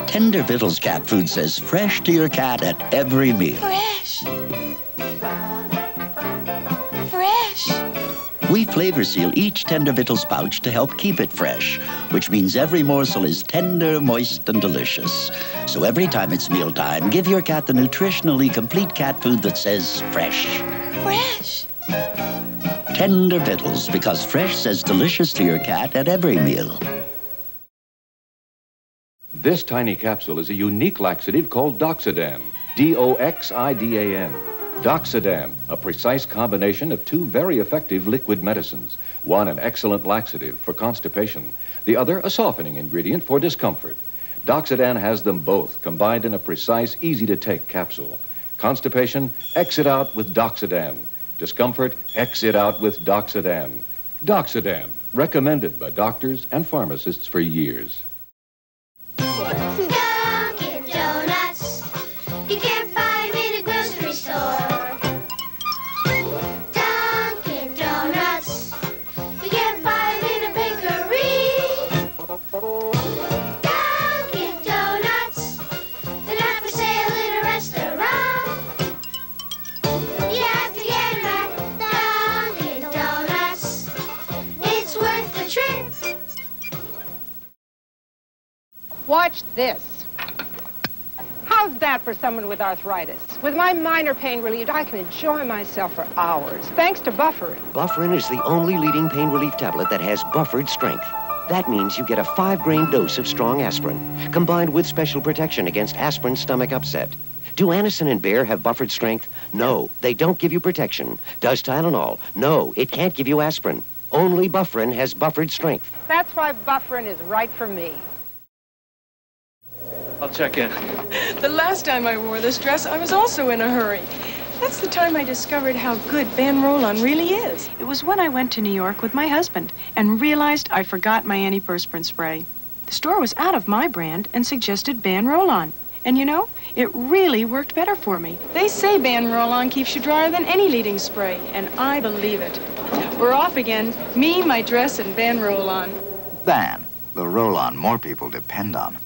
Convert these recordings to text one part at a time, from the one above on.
Tender Vittles cat food says fresh to your cat at every meal. Fresh. Fresh. We flavor seal each Tender Vittles pouch to help keep it fresh, which means every morsel is tender, moist, and delicious. So every time it's mealtime, give your cat the nutritionally complete cat food that says fresh. Fresh. Tender Vittles, because fresh says delicious to your cat at every meal. This tiny capsule is a unique laxative called Doxidan, D-O-X-I-D-A-N. Doxidan, a precise combination of two very effective liquid medicines. One, an excellent laxative for constipation. The other, a softening ingredient for discomfort. Doxidan has them both combined in a precise, easy-to-take capsule. Constipation, exit out with Doxidan. Discomfort, exit out with Doxidan. Doxidan, recommended by doctors and pharmacists for years. Dunkin' Donuts, you can't find them in a grocery store. Dunkin' Donuts, you can't find them in a bakery. Dunkin' Donuts, they're not for sale in a restaurant. You have to get them at Dunkin' Donuts. It's worth the trip. Watch this. How's that for someone with arthritis? With my minor pain relieved, I can enjoy myself for hours, thanks to Bufferin. Bufferin is the only leading pain relief tablet that has buffered strength. That means you get a 5-grain dose of strong aspirin, combined with special protection against aspirin stomach upset. Do Anacin and Bayer have buffered strength? No, they don't give you protection. Does Tylenol? No, it can't give you aspirin. Only Bufferin has buffered strength. That's why Bufferin is right for me. I'll check in. The last time I wore this dress, I was also in a hurry. That's the time I discovered how good Van Roll-On really is. It was when I went to New York with my husband and realized I forgot my antiperspirant spray. The store was out of my brand and suggested Van Roll-On. And you know, it really worked better for me. They say Van Roll-On keeps you drier than any leading spray, and I believe it. We're off again, me, my dress, and Van Roll-On. Van, the roll-on more people depend on.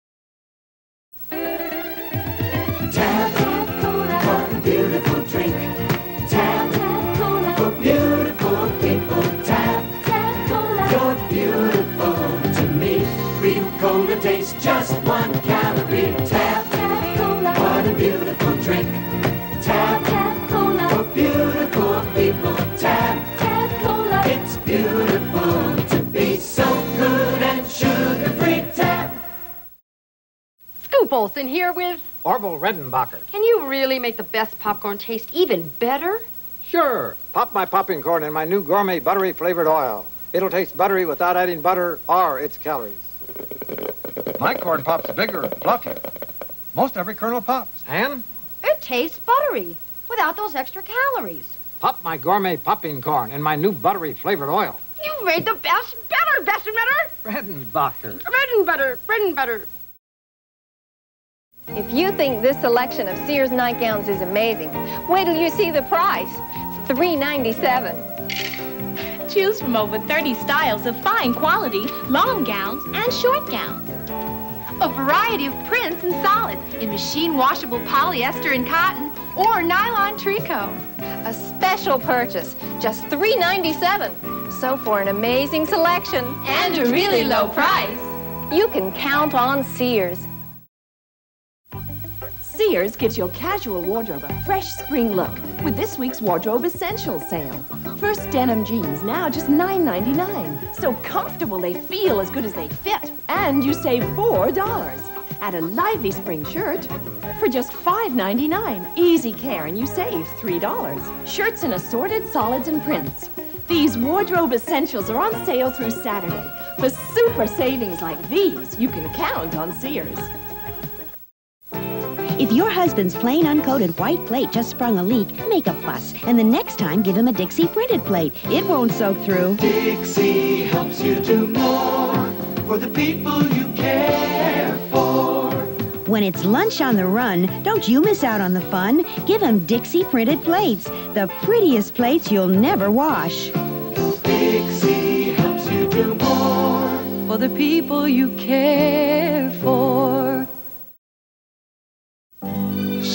Tap for a beautiful drink. Tap for beautiful people. Tap, you're beautiful to me. Real cola tastes just 1 calorie. Tap, what a beautiful drink. Tap for beautiful people. Tap, it's beautiful to be so good and sugar-free. Tap. Scoop Olson here with Orville Redenbacher. Can you really make the best popcorn taste even better? Sure. Pop my popping corn in my new gourmet buttery flavored oil. It'll taste buttery without adding butter or its calories. My corn pops bigger and fluffier. Most every kernel pops. And? It tastes buttery without those extra calories. Pop my gourmet popping corn in my new buttery flavored oil. You made the best better, best and better. Redenbacher. Bread and butter, bread and butter. If you think this selection of Sears nightgowns is amazing, wait till you see the price. $3.97. Choose from over 30 styles of fine quality long gowns and short gowns. A variety of prints and solids in machine washable polyester and cotton or nylon tricot. A special purchase, just $3.97. So for an amazing selection And a really low price, you can count on Sears. Sears gives your casual wardrobe a fresh spring look with this week's Wardrobe Essentials sale. First denim jeans now just $9.99. So comfortable they feel as good as they fit. And you save $4. Add a lively spring shirt for just $5.99. Easy care and you save $3. Shirts in assorted solids and prints. These Wardrobe Essentials are on sale through Saturday. For super savings like these, you can count on Sears. If your husband's plain uncoated white plate just sprung a leak, make a fuss. And the next time, give him a Dixie printed plate. It won't soak through. Dixie helps you do more for the people you care for. When it's lunch on the run, don't you miss out on the fun. Give him Dixie printed plates, the prettiest plates you'll never wash. Dixie helps you do more for the people you care for.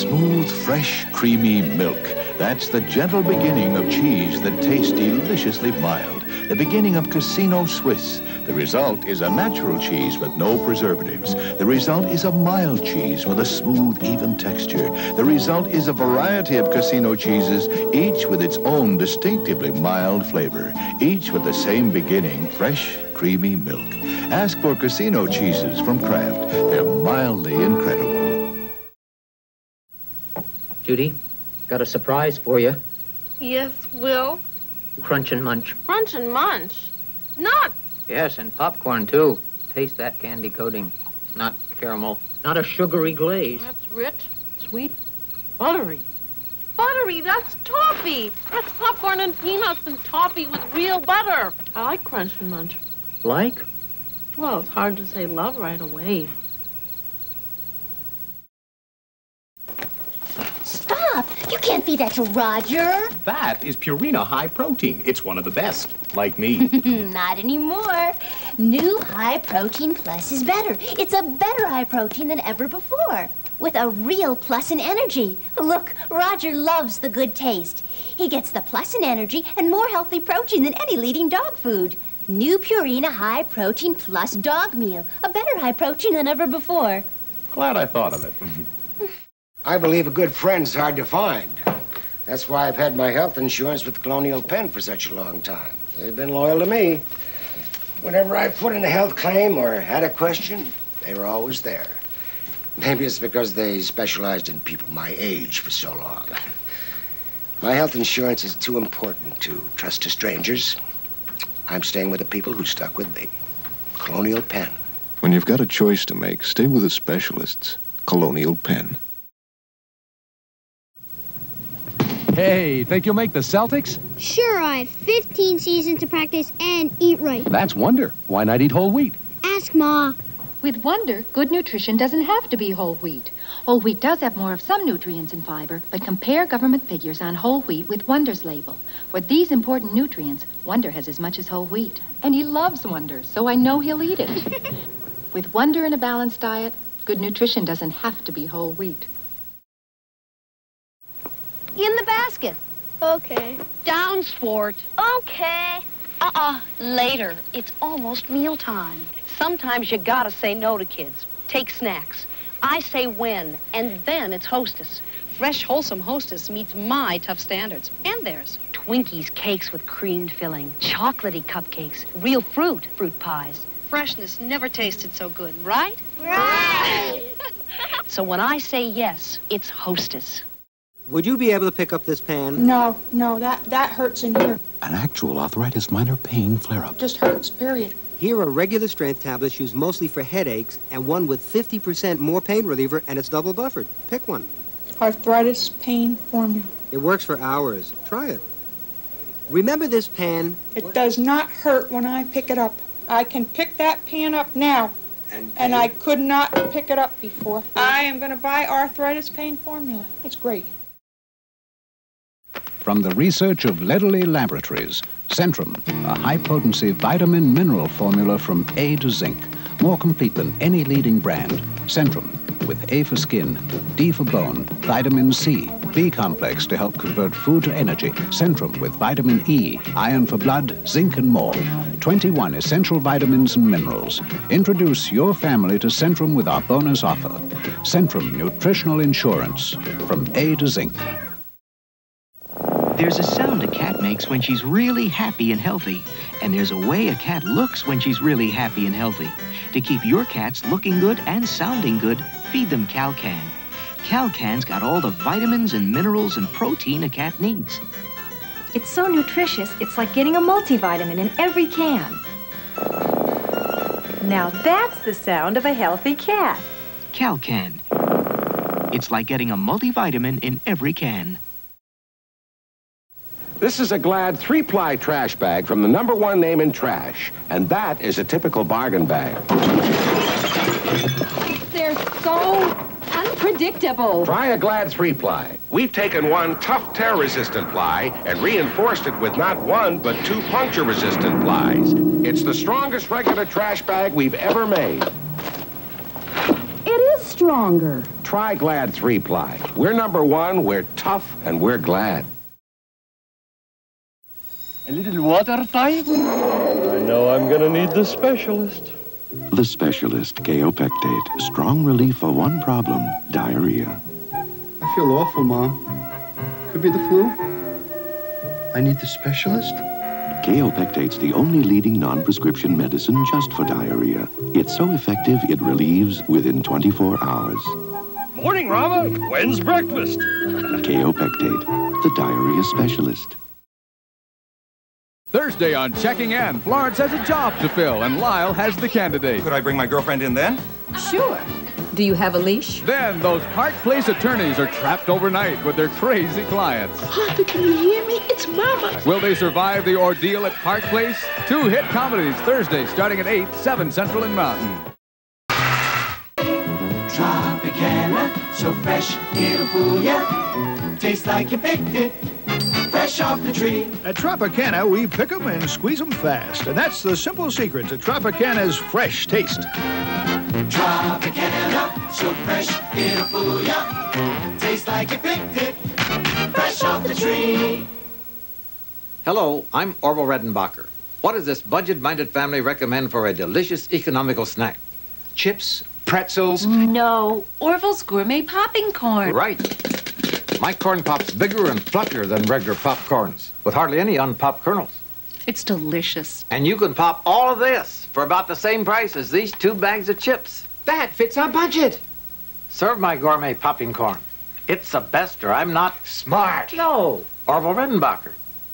smooth, fresh, creamy milk. That's the gentle beginning of cheese that tastes deliciously mild. The beginning of Casino Swiss. The result is a natural cheese with no preservatives. The result is a mild cheese with a smooth, even texture. The result is a variety of Casino cheeses, each with its own distinctively mild flavor, each with the same beginning, fresh, creamy milk. Ask for Casino cheeses from Kraft. They're mildly incredible. Judy, got a surprise for you. Yes, Will. Crunch and munch. Crunch and munch. Nuts. Yes, and popcorn, too. Taste that candy coating. It's not caramel, not a sugary glaze. That's rich, sweet, buttery. Buttery, that's toffee. That's popcorn and peanuts and toffee with real butter. I like crunch and munch. Like? Well, it's hard to say love right away. Stop! You can't feed that to Roger. That is Purina High Protein. It's one of the best, like me. Not anymore. New High Protein Plus is better. It's a better high protein than ever before, with a real plus in energy. Look, Roger loves the good taste. He gets the plus in energy and more healthy protein than any leading dog food. New Purina High Protein Plus Dog Meal, a better high protein than ever before. Glad I thought of it. I believe a good friend's hard to find. That's why I've had my health insurance with Colonial Penn for such a long time. They've been loyal to me. Whenever I put in a health claim or had a question, they were always there. Maybe it's because they specialized in people my age for so long. My health insurance is too important to trust to strangers. I'm staying with the people who stuck with me. Colonial Penn. When you've got a choice to make, stay with the specialists. Colonial Penn. Hey, think you'll make the Celtics? Sure, I have 15 seasons to practice and eat right. That's Wonder. Why not eat whole wheat? Ask Ma. With Wonder, good nutrition doesn't have to be whole wheat. Whole wheat does have more of some nutrients and fiber, but compare government figures on whole wheat with Wonder's label. For these important nutrients, Wonder has as much as whole wheat. And he loves Wonder, so I know he'll eat it. With Wonder in a balanced diet, good nutrition doesn't have to be whole wheat. In the basket. Okay. Down, sport. Okay. Later. It's almost mealtime. Sometimes you gotta say no to kids. Take snacks. I say when, and then it's Hostess. Fresh, wholesome Hostess meets my tough standards. And theirs. Twinkies, cakes with creamed filling. Chocolatey cupcakes. Real fruit pies. Freshness never tasted so good, right? Right! So when I say yes, it's Hostess. Would you be able to pick up this pan? No, that hurts in here. An actual arthritis minor pain flare-up. Just hurts, period. Here are regular strength tablets used mostly for headaches and one with 50% more pain reliever, and it's double buffered. Pick one. Arthritis pain formula. It works for hours. Try it. Remember this pan? It does not hurt when I pick it up. I can pick that pan up now. And I could not pick it up before. I am going to buy arthritis pain formula. It's great. From the research of Ledderly Laboratories, Centrum, a high-potency vitamin mineral formula from A to zinc, more complete than any leading brand. Centrum, with A for skin, D for bone, vitamin C, B complex to help convert food to energy. Centrum with vitamin E, iron for blood, zinc and more. 21 essential vitamins and minerals. Introduce your family to Centrum with our bonus offer. Centrum Nutritional Insurance, from A to zinc. There's a sound a cat makes when she's really happy and healthy. And there's a way a cat looks when she's really happy and healthy. To keep your cats looking good and sounding good, feed them Cal-Can. Cal-Can's got all the vitamins and minerals and protein a cat needs. It's so nutritious, it's like getting a multivitamin in every can. Now that's the sound of a healthy cat. Cal-Can. It's like getting a multivitamin in every can. This is a Glad 3-ply trash bag from the #1 name in trash, and that is a typical bargain bag. They're so unpredictable. Try a Glad 3-ply. We've taken one tough tear-resistant ply and reinforced it with not one, but 2 puncture-resistant plies. It's the strongest regular trash bag we've ever made. It is stronger. try Glad 3-ply. We're #1, we're tough, and we're glad. A little water, Five? I know I'm gonna need the specialist. The specialist, Kaopectate. Strong relief for one problem, diarrhea. I feel awful, Mom. Could be the flu. I need the specialist? Kaopectate's the only leading non-prescription medicine just for diarrhea. It's so effective, it relieves within 24 hours. Morning, Rama. When's breakfast? Kaopectate, the diarrhea specialist. Thursday on Checking In, Florence has a job to fill, and Lyle has the candidate. Could I bring my girlfriend in then? Sure. Do you have a leash? Then those Park Place attorneys are trapped overnight with their crazy clients. Papa, can you hear me? It's Mama. Will they survive the ordeal at Park Place? 2 hit comedies Thursday starting at 8, 7 Central and Mountain. Tropicana, so fresh it'll fool ya. Tastes like you picked it, fresh off the tree. At Tropicana, we pick 'em and squeeze 'em fast. And that's the simple secret to Tropicana's fresh taste. Tropicana, so fresh it'll fool ya. Tastes like you picked it, fresh off the tree. Hello, I'm Orville Redenbacher. What does this budget-minded family recommend for a delicious economical snack? Chips, pretzels. No, Orville's gourmet popping corn. Right. My corn pop's bigger and fluffier than regular popcorns, with hardly any unpopped kernels. It's delicious. And you can pop all of this for about the same price as these 2 bags of chips. That fits our budget. Serve my gourmet popping corn. It's the best, or I'm not smart. No, Orville Redenbacher.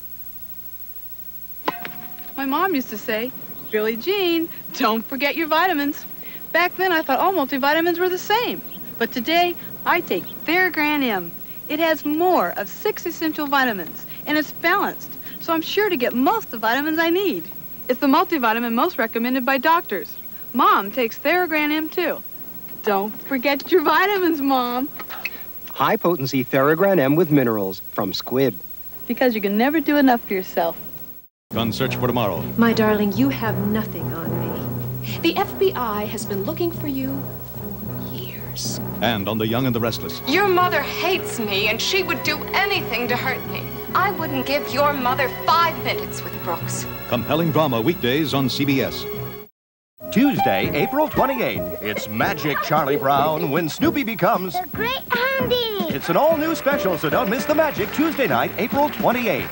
My mom used to say, Billie Jean, don't forget your vitamins. Back then, I thought all multivitamins were the same. But today, I take Theragram M. It has more of 6 essential vitamins, and it's balanced, so I'm sure to get most of the vitamins I need. It's the multivitamin most recommended by doctors. Mom takes Theragram M, too. Don't forget your vitamins, Mom. High-potency Theragram M with minerals from Squib. Because you can never do enough for yourself. Gun search for tomorrow. My darling, you have nothing on me. The FBI has been looking for you for years. And on the young and the restless. Your mother hates me, and she would do anything to hurt me. I wouldn't give your mother 5 minutes with Brooks. Compelling drama weekdays on CBS. Tuesday, April 28th. It's Magic Charlie Brown when Snoopy becomes The Great Andy. It's an all-new special, so don't miss the magic Tuesday night, April 28th.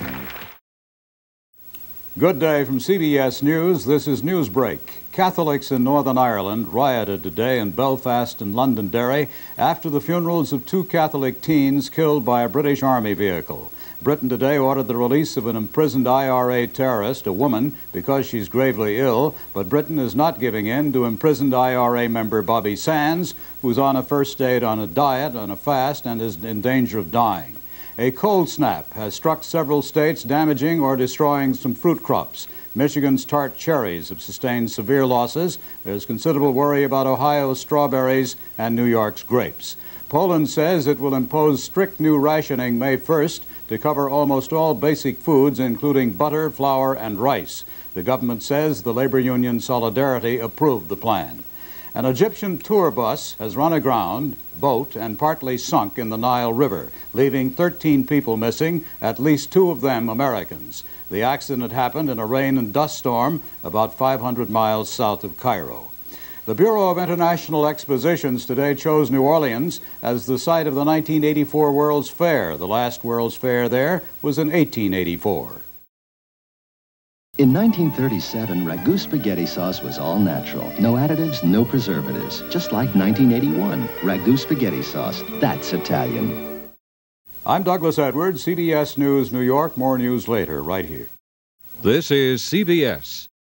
Good day from CBS News. This is Newsbreak. Catholics in Northern Ireland rioted today in Belfast and Londonderry after the funerals of 2 Catholic teens killed by a British Army vehicle. Britain today ordered the release of an imprisoned IRA terrorist, a woman, because she's gravely ill, but Britain is not giving in to imprisoned IRA member Bobby Sands, who's on a first aid on a diet, on a fast, and is in danger of dying. A cold snap has struck several states, damaging or destroying some fruit crops. Michigan's tart cherries have sustained severe losses. There's considerable worry about Ohio's strawberries and New York's grapes. Poland says it will impose strict new rationing May 1st to cover almost all basic foods, including butter, flour, and rice. The government says the labor union Solidarity approved the plan. An Egyptian tour bus has run aground, boat, and partly sunk in the Nile River, leaving 13 people missing, at least 2 of them Americans. The accident happened in a rain and dust storm about 500 miles south of Cairo. The Bureau of International Expositions today chose New Orleans as the site of the 1984 World's Fair. The last World's Fair there was in 1884. In 1937, ragu spaghetti sauce was all natural. No additives, no preservatives. Just like 1981, ragu spaghetti sauce. That's Italian. I'm Douglas Edwards, CBS News, New York. More news later, right here. This is CBS.